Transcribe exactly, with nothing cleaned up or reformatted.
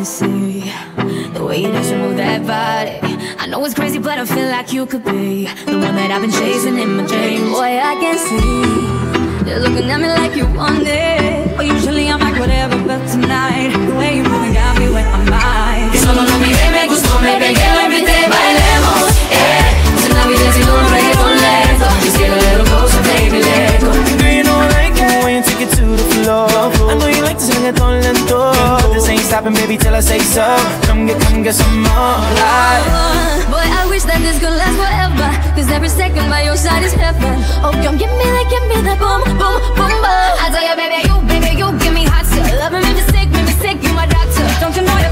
can see the way you just move that body. I know it's crazy, but I feel like you could be the one that I've been chasing in my dreams. Boy, I can see you're looking at me like you want it. But usually I'm like whatever, but tonight the way you moving got me wet my mind. Solo no miré, me gustó, me pegué, lo invité, bailemos, eh. Tonight we dancing on reggaeton lento. Just get a little closer, baby, let go. Do you know I like it when you take it to the floor? I know you like this reggaeton lento, but this ain't stopping, baby, till I say so. Come get, come get some more life. Boy, I wish that this could last forever, cause every second by your side is heaven. Oh, come give me that, give me that boom, boom, boom, boom. I tell you, baby, you, baby, you give me hot shit. Loving me, sick, make me sick, you my doctor. Don't you know you